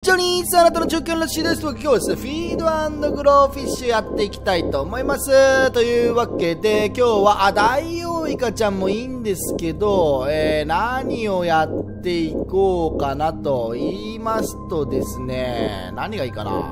ジョニーズあなたの長距離のシーですと今日はですね、フィード&グローフィッシュやっていきたいと思います。というわけで、今日は、ダイオウイカちゃんもいいんですけど、何をやっていこうかなと言いますとですね、何がいいかな。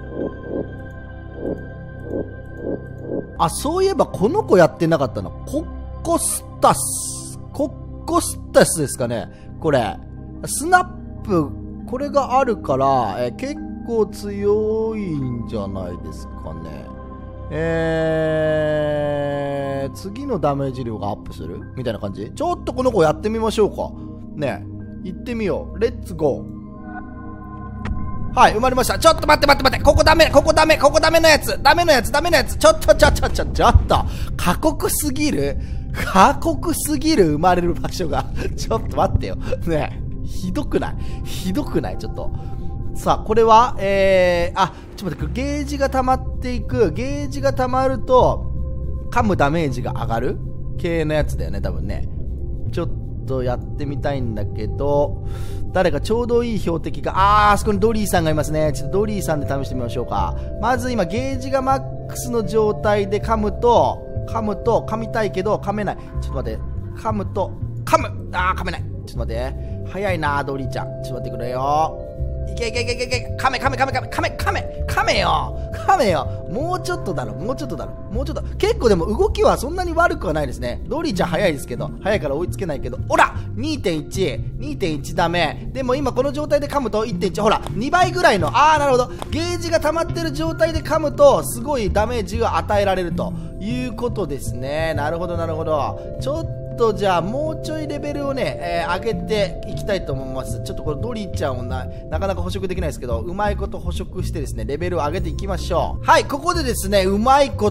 あ、そういえばこの子やってなかったの。コッコスタスですかね。これ。スナップ、これがあるから、結構強いんじゃないですかね。次のダメージ量がアップするみたいな感じ。ちょっとこの子やってみましょうか。ね。行ってみよう。レッツゴー。はい、生まれました。ちょっと待って。ここダメのやつ。ちょっと。過酷すぎる生まれる場所が。ちょっと待ってよ。ね。ひどくないちょっと。さあ、これは、ちょっと待って、ゲージが溜まっていく。ゲージが溜まると、噛むダメージが上がる系のやつだよね、多分ね。ちょっとやってみたいんだけど、誰かちょうどいい標的が、あそこにドリーさんがいますね。ちょっとドリーさんで試してみましょうか。まず今、ゲージがマックスの状態で噛むと、噛みたいけど、噛めない。ちょっと待って、噛む。噛めない。ちょっと待って。早いなドリーちゃん。ちょっと待ってくれよ。いけ。噛めよ。もうちょっとだろ。結構でも動きはそんなに悪くはないですね。ドリーちゃん早いですけど。早いから追いつけないけど。ほら !2.1 ダメ。でも今この状態で噛むと 1.1。ほら 2倍ぐらいの。なるほど。ゲージが溜まってる状態で噛むと、すごいダメージが与えられるということですね。なるほど。ちょっとじゃあもうちょいレベルをね、上げていきたいと思います。ちょっとこれドリーちゃんをなかなか捕食できないですけど、うまいこと捕食してですね、レベルを上げていきましょう。はい、ここでですね、うまいこと、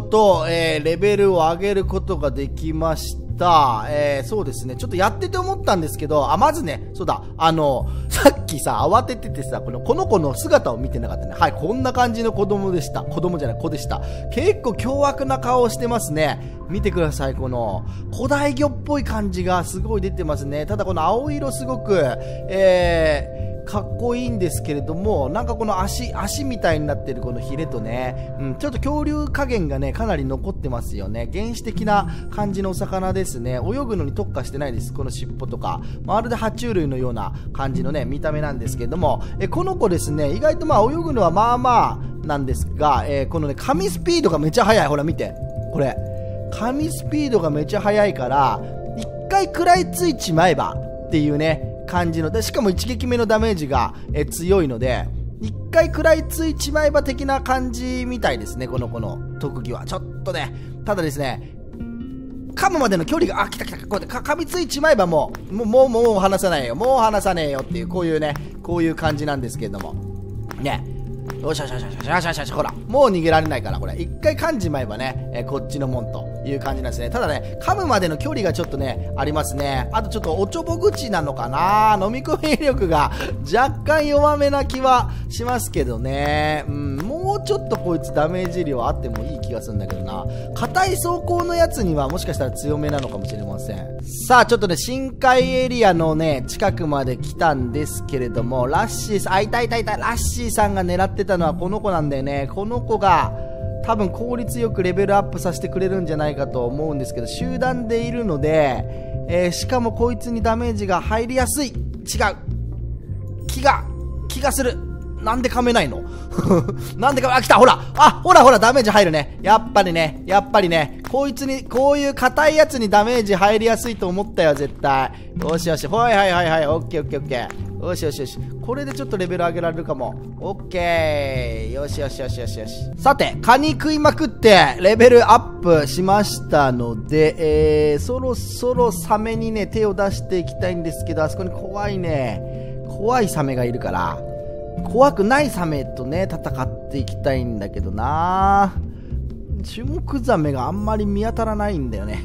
レベルを上げることができました。そうですね、ちょっとやってて思ったんですけど、まずね、そうだ、さっきさ、慌てててさ、この子の姿を見てなかったね。はい、こんな感じの子でした。子でした。結構凶悪な顔をしてますね。見てください、この、古代魚っぽい感じがすごい出てますね。ただこの青色すごく、かっこいいんですけれども、なんかこの足みたいになってるこのヒレとね、ちょっと恐竜加減がね、かなり残ってますよね。原始的な感じのお魚ですね。泳ぐのに特化してないです。この尻尾とか。まるで爬虫類のような感じのね、見た目なんですけれども、この子ですね、意外と泳ぐのはまあまあなんですが、このね、噛みスピードがめちゃ速い。ほら見て。これ。噛みスピードがめちゃ速いから、一回食らいついちまえばっていうね、感じので、しかも一撃目のダメージが強いので、一回食らいついちまえば的な感じみたいですね、この子の特技は。ちょっとね、ただですね、噛むまでの距離が、来た、こうやって噛みついちまえばもう離さないよ、っていう、こういう感じなんですけれども。ね。よし、ほら。もう逃げられないから、これ。一回噛んじまえばね、こっちのもんという感じなんですね。ただね、噛むまでの距離がちょっとね、ありますね。あとちょっとおちょぼ口なのかな、飲み込み力が若干弱めな気はしますけどね。もうちょっとこいつダメージ量あってもいい気がするんだけどな。硬い装甲のやつにはもしかしたら強めなのかもしれません。さあ、ちょっとね、深海エリアのね、近くまで来たんですけれども、ラッシーさん、いた。ラッシーさんが狙ってたのはこの子なんだよね。この子が、多分効率よくレベルアップさせてくれるんじゃないかと思うんですけど、集団でいるので、しかもこいつにダメージが入りやすい。違う。気がする。なんで噛めないの来たほらダメージ入るね。やっぱりね。こいつに、こういう硬いやつにダメージ入りやすいと思ったよ、絶対。よし。はい。オッケー。よし。これでちょっとレベル上げられるかも。オッケー。よし。さて、カニ食いまくって、レベルアップしましたので、そろそろサメにね、手を出していきたいんですけど、あそこに怖いサメがいるから、怖くないサメとね、戦っていきたいんだけどな。シュモクザメがあんまり見当たらないんだよね。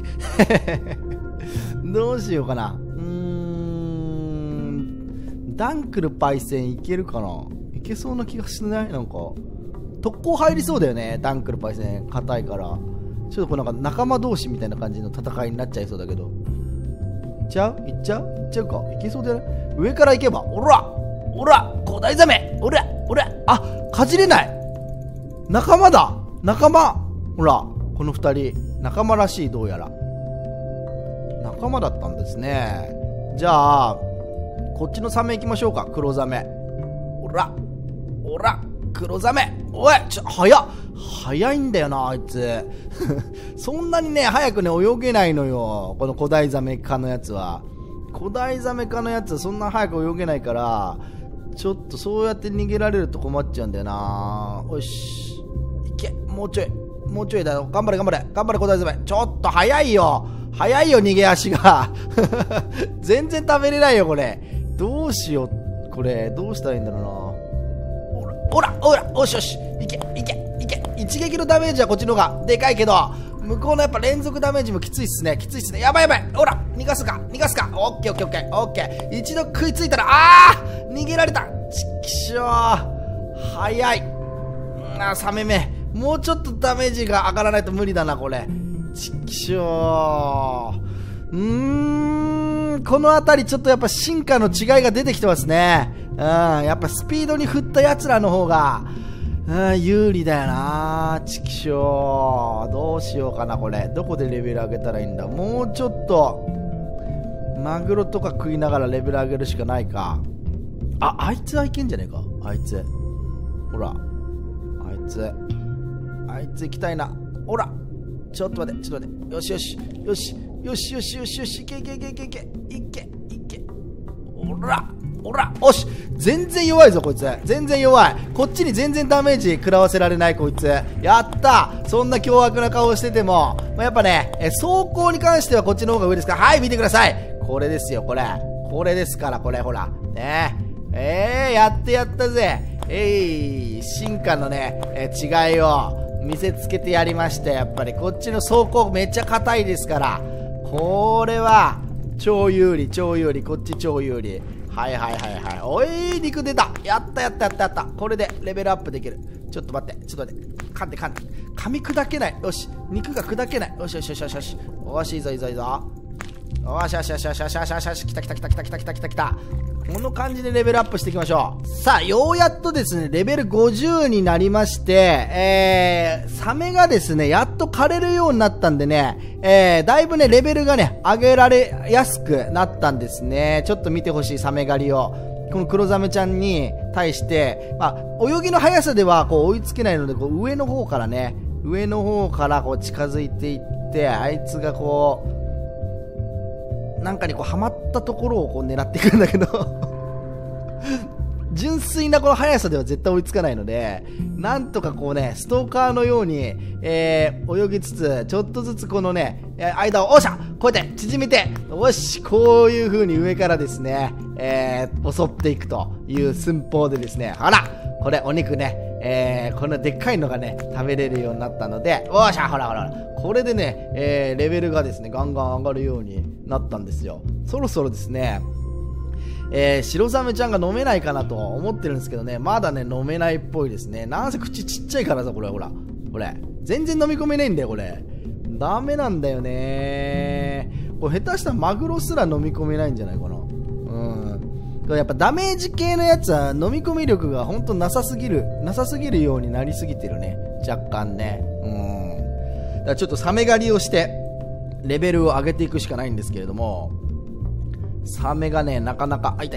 どうしようかな。ダンクルパイセンいけるかな。いけそうな気がしない？なんか特攻入りそうだよね。ダンクルパイセン硬いから、ちょっとこうなんか仲間同士みたいな感じの戦いになっちゃいそうだけど。いっちゃうか。いけそうだよね。上から行けば、おらおら古代ザメおらあ、かじれない。仲間だ。仲間。ほら、この二人、仲間らしい、どうやら。仲間だったんですね。じゃあ、こっちのサメ行きましょうか、黒ザメ。おら、黒ザメ。おい、早いんだよな、あいつ。そんなにね、早くね、泳げないのよ。この古代ザメ科のやつは。古代ザメ科のやつはそんな早く泳げないから、ちょっとそうやって逃げられると困っちゃうんだよな。よし。いけ。もうちょいだよ。頑張れ、古代ザメ。ちょっと早いよ、逃げ足が。全然食べれないよ、これ。どうしよう。これ、どうしたらいいんだろうな。おし。いけ。一撃のダメージはこっちの方がでかいけど、向こうのやっぱ連続ダメージもきついっすね。やばい。ほら、逃がすか。オッケー。一度食いついたら、逃げられた。ちきしょう。早い。サメ目。もうちょっとダメージが上がらないと無理だな、これ。ちきしょう。このあたりちょっとやっぱ進化の違いが出てきてますね。やっぱスピードに振った奴らの方が、有利だよな。ちきしょう。どうしようかな、これ。どこでレベル上げたらいいんだ。もうちょっと、マグロとか食いながらレベル上げるしかないか。あいつはいけんじゃねえか。あいつ。ほら。あいつ行きたいな。ほら。ちょっと待って。よし。いけ。ほら。おし。全然弱いぞ、こいつ。全然弱い。こっちに全然ダメージ食らわせられない、こいつ。やったそんな凶悪な顔してても。やっぱね、走行に関してはこっちの方が上ですから。はい、見てください。これですよ、これ。これですから、これ、ほら。ねやってやったぜ。進化のね、違いを見せつけてやりました。やっぱりこっちの走行めっちゃ硬いですから、これは超有利、こっち超有利。はい。おい、肉出た。やった。これでレベルアップできる。ちょっと待って。噛んで。噛み砕けない。よし、肉が砕けない。よし。よし、いいぞ。よし。来た。この感じでレベルアップしていきましょう。さあ、ようやっとですね、レベル50になりまして、サメがですね、やっと枯れるようになったんでね、だいぶね、レベルがね、上げられやすくなったんですね。ちょっと見てほしい、サメ狩りを。この黒ザメちゃんに対して、泳ぎの速さではこう追いつけないので、こう上の方からこう近づいていって、あいつがこう、なんかにこうはまったところをこう狙っていくんだけど純粋なこの速さでは絶対追いつかないので、なんとかこうね、ストーカーのように、泳ぎつつ、ちょっとずつこのね、間を、こうやって縮めて、よし、こういう風に上からですね、襲っていくという寸法でですね、ほら、これお肉ね、このでっかいのがね、食べれるようになったので、ほら、これでね、レベルがですね、ガンガン上がるようになったんですよ。そろそろですね、白ザメちゃんが飲めないかなと思ってるんですけどね、まだね、飲めないっぽいですね。なんせ口ちっちゃいからさ、これ、ほら。これ。全然飲み込めないんだよ、これ。ダメなんだよね。これ下手したらマグロすら飲み込めないんじゃないかな。やっぱダメージ系のやつは飲み込み力がほんとなさすぎるようになりすぎてるね。若干ね。だからちょっとサメ狩りをして、レベルを上げていくしかないんですけれども、サメがね、なかなか、こうやって、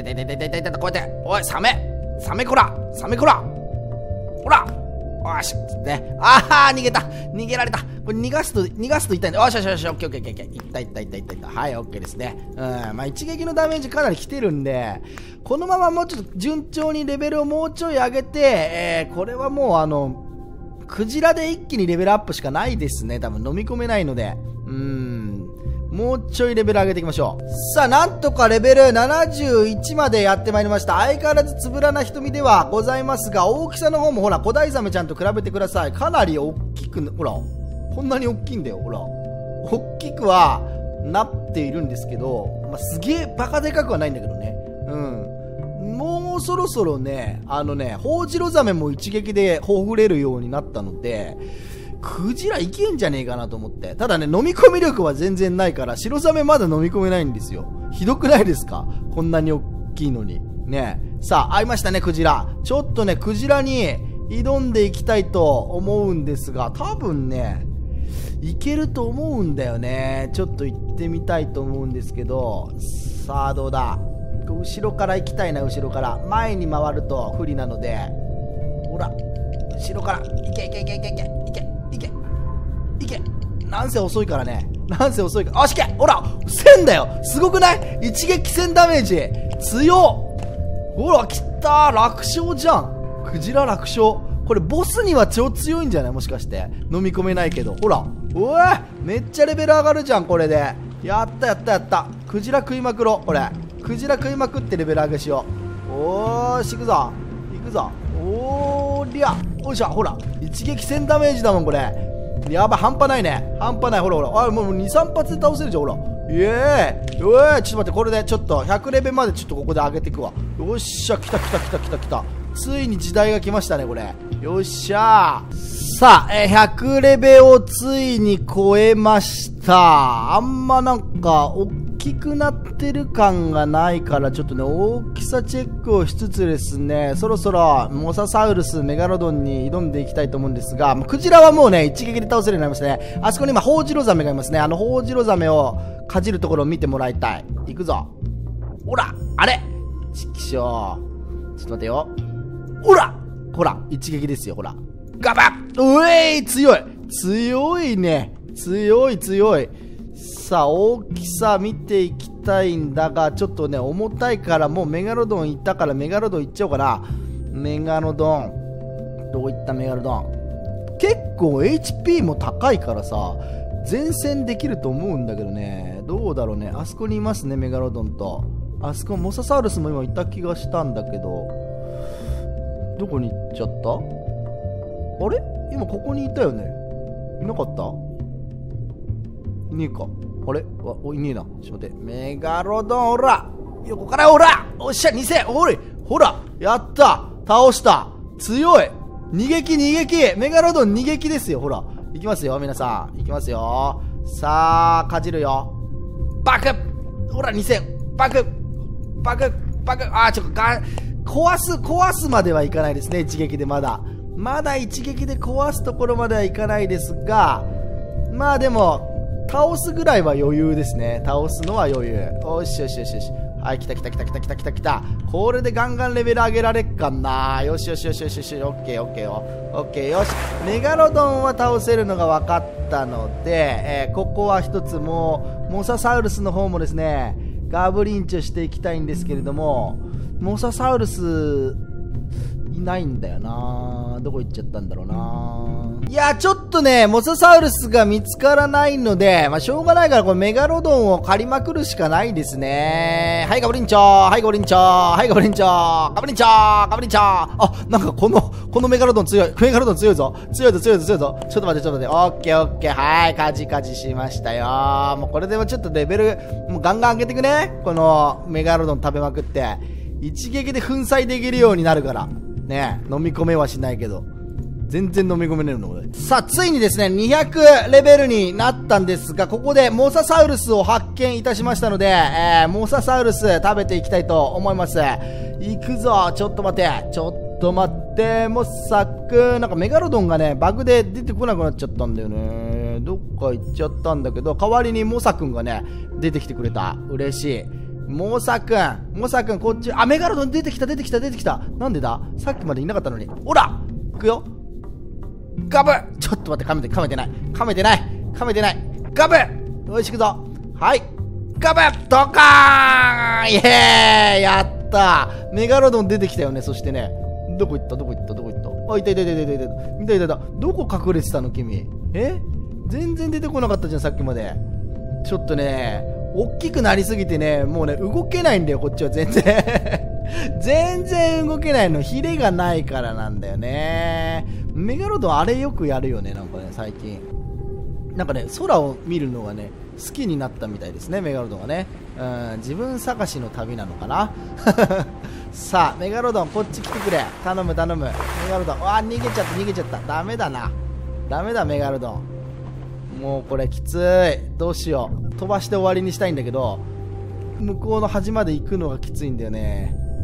おい、サメこらほらよしね。逃げられた。これ逃がすと痛いんだ。よし、オッケー。いった。はい、オッケーですね。一撃のダメージかなり来てるんで、このままもうちょっと順調にレベルをもうちょい上げて、これはもうクジラで一気にレベルアップしかないですね。多分飲み込めないので。もうちょいレベル上げていきましょう。さあ、なんとかレベル71までやってまいりました。相変わらずつぶらな瞳ではございますが、大きさの方もほら、古代ザメちゃんと比べてください。かなり大きく、ほら、こんなに大きいんだよ、ほら。大きくはなっているんですけど、すげえバカでかくはないんだけどね。もうそろそろね、ホウジロザメも一撃でほぐれるようになったので、クジラいけんじゃねえかなと思って。ただね、飲み込み力は全然ないから、白ザメまだ飲み込めないんですよ。ひどくないですか？こんなに大きいのに。 ねえ。さあ、会いましたね、クジラ。ちょっとね、クジラに挑んでいきたいと思うんですが、多分ね、いけると思うんだよね。ちょっと行ってみたいと思うんですけど、さあ、どうだ。後ろから行きたいな、後ろから。前に回ると不利なので、ほら、後ろから、行け行け行け行け行け行け行け行け。なんせ遅いからね。なんせ遅いから。あ、しけほら !1000 だよすごくない？一撃1000ダメージ強っ。ほら、来た楽勝じゃん。クジラ楽勝。これボスには超強いんじゃない？もしかして。飲み込めないけど。ほら。おいめっちゃレベル上がるじゃん、これで。やったやったやった。クジラ食いまくろう、これ。クジラ食いまくってレベル上げしよう。おーし、行くぞ。行くぞ。おーりゃ。おいしょ、ほら。一撃1000ダメージだもん、これ。やばい、半端ないね。半端ない。ほらほら。あ、もう2、3発で倒せるじゃん、ほら。イエーイ。うえー、ちょっと待って、これでちょっと100レベルまでちょっとここで上げていくわ。よっしゃ、来た来た来た来た来た。ついに時代が来ましたね、これ。よっしゃー。さあ、100レベをついに超えました。あんまなんか、大きくなってる感がないから、ちょっとね、大きさチェックをしつつですね、そろそろ、モササウルス、メガロドンに挑んでいきたいと思うんですが、クジラはもうね、一撃で倒せるようになりましたね。あそこに今、ホウジロザメがいますね。ホウジロザメをかじるところを見てもらいたい。行くぞ。ほら、あれちきしょう。ちょっと待てよ。ほらほら、一撃ですよ、ほら。ガバッうえい強い強いね。強い強い。さあ、大きさ見ていきたいんだが、ちょっとね、重たいからもうメガロドン行ったからメガロドン行っちゃおうかな。メガロドン。どういったメガロドン？結構 HP も高いからさ、前線できると思うんだけどね。どうだろうね。あそこにいますね、メガロドンと。あそこ、モササウルスも今いた気がしたんだけど、どこに行っちゃった？あれ？今ここにいたよね。いなかった？いねえか。あれ？いねえな。ちょっと待って。メガロドン、ほら横からほらおっしゃ、2000ほれほらやった倒した強い逃げき逃げきメガロドン逃げきですよ。ほら。いきますよ、皆さん。いきますよ。さあ、かじるよ。バクほら、2000バクバクバクあー、ちょっと壊すまではいかないですね、一撃でまだ一撃で壊すところまではいかないですが、まあでも、倒すぐらいは余裕ですね。倒すのは余裕。よしよしよしよし。はい、来た来た来た来た来た来た来た。これでガンガンレベル上げられっかな。よしよしよしよしよし。オッケーオッケーよ。オッケーよし。メガロドンは倒せるのが分かったので、ここは一つもう、モササウルスの方もですね、ガブリンチョしていきたいんですけれども、モササウルスいないんだよな。どこ行っちゃったんだろうな。いや、ちょっとね、モササウルスが見つからないので、まあ、しょうがないから、これメガロドンを借りまくるしかないですね。はい、ガブリンチョーはい、ガブリンチョーはい、ガブリンチョーガブリンチョーガブリンチョーあ、なんかこのメガロドン強い。メガロドン強いぞ。強いぞ、強いぞ、強いぞ。ちょっと待って、ちょっと待って。オッケー、オッケー。はい、カジカジしましたよ。もうこれでもちょっとレベル、もうガンガン上げていくね。このメガロドン食べまくって。一撃で粉砕できるようになるから。ね、飲み込めはしないけど。全然飲み込めねえの俺。さあ、ついにですね、200レベルになったんですが、ここでモササウルスを発見いたしましたので、モササウルス食べていきたいと思います。行くぞ。ちょっと待って。ちょっと待って。モサくなんかメガロドンがね、バグで出てこなくなっちゃったんだよね。どっか行っちゃったんだけど、代わりにモサくんがね、出てきてくれた。嬉しい。モサくん、こっち。あ、メガロドン出てきた。なんでだ？さっきまでいなかったのに。ほら行くよ。ガブちょっと待って、噛めてない。ガブよし、行くぞ。はい。ガブドカーンイエーイやったメガロドン出てきたよね、そしてね。どこ行ったあ、いた。どこ隠れてたの、君。全然出てこなかったじゃん、さっきまで。ちょっとね、大きくなりすぎてね、もうね、動けないんだよ、こっちは全然。全然動けないの。ヒレがないからなんだよね。メガロドンあれよくやるよね、なんかね、最近。なんかね、空を見るのがね、好きになったみたいですね、メガロドンはね。自分探しの旅なのかな。さあ、メガロドン、こっち来てくれ。頼む。メガロドン。逃げちゃった。ダメだ、メガロドン。もうこれきつい。どうしよう。飛ばして終わりにしたいんだけど、向こうの端まで行くのがきついんだよね。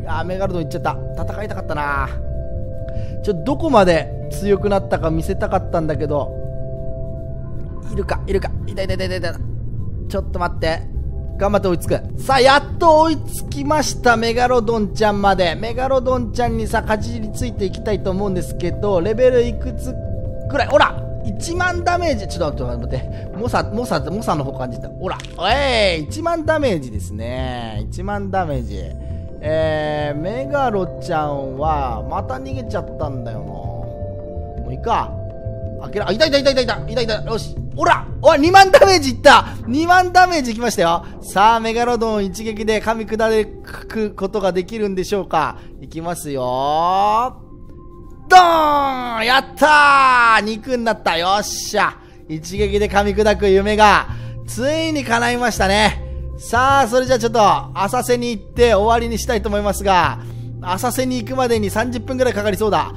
メガロドンいっちゃった。戦いたかったな。どこまで強くなったか見せたかったんだけど。いるか。いた。ちょっと待って。頑張って追いつく。さあ、やっと追いつきました。メガロドンちゃんまで。メガロドンちゃんにさ、かじりついていきたいと思うんですけど、レベルいくつくらい、ほら !1 万ダメージ。ちょっと待って。モサの方感じた。ほら。1万ダメージですね。1万ダメージ。メガロちゃんは、また逃げちゃったんだよな。もういいか。いた。よし。ほら2万ダメージいった !2 万ダメージいきましたよ。さあ、メガロドン一撃で噛み砕くことができるんでしょうか。いきますよ。ドーンやったー肉になった。よっしゃ。一撃で噛み砕く夢が、ついに叶いましたね。さあ、それじゃあちょっと、浅瀬に行って終わりにしたいと思いますが、浅瀬に行くまでに30分くらいかかりそうだ。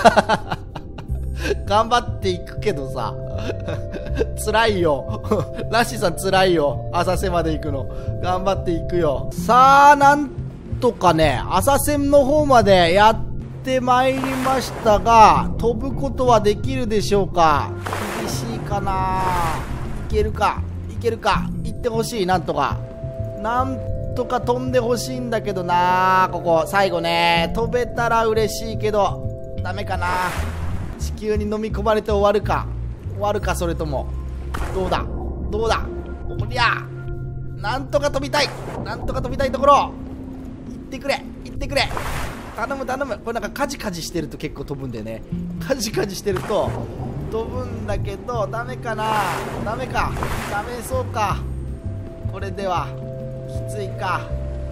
頑張っていくけどさ。辛いよ。ラッシーさん辛いよ。浅瀬まで行くの。頑張っていくよ。さあ、なんとかね、浅瀬の方までやってまいりましたが、飛ぶことはできるでしょうか。厳しいかな。いけるか。行ってほしい。なんとか飛んでほしいんだけどな。ここ、最後ね。飛べたら嬉しいけど、ダメかな。地球に飲み込まれて終わるか、それともどうだおりゃ。なんとか飛びたいところ。行ってくれ頼む。これなんかカジカジしてると結構飛ぶんだよね。カジカジしてると飛ぶんだけど、ダメかな。ダメそうか。これではきついか。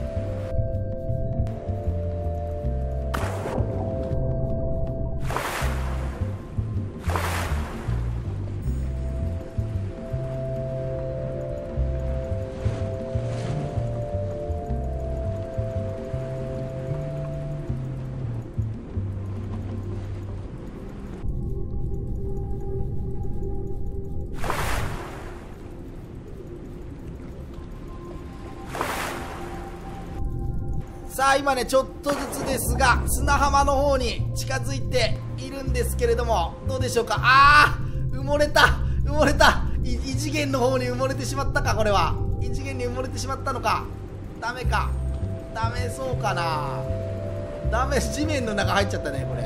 さあ、今ね、ちょっとずつですが、砂浜の方に近づいているんですけれども、どうでしょうか。埋もれた。異次元の方に埋もれてしまったか、これは。異次元に埋もれてしまったのか。ダメそうかな。地面の中入っちゃったね、これ。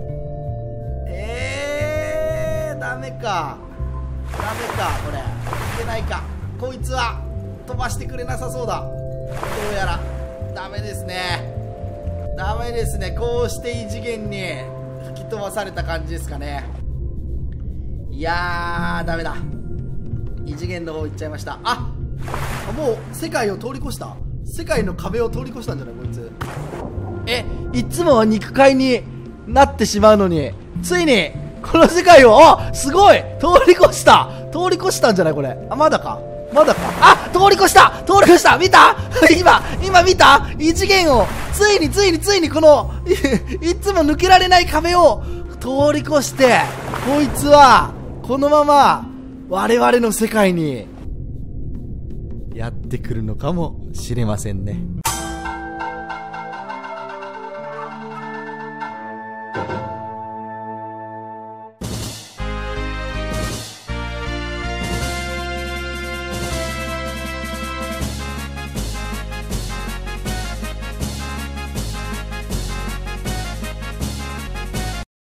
ダメか、これ。いけないか。こいつは飛ばしてくれなさそうだ。どうやら。ダメですね。こうして異次元に吹き飛ばされた感じですかね。いやー、ダメだ。異次元の方行っちゃいました。もう世界を通り越した。世界の壁を通り越したんじゃないこいつ。いつもは肉塊になってしまうのに、ついにこの世界を、すごい通り越したんじゃないこれ。まだか。通り越した見た今見た異次元を、ついにこの、いつも抜けられない壁を通り越して、こいつは、このまま、我々の世界に、やってくるのかもしれませんね。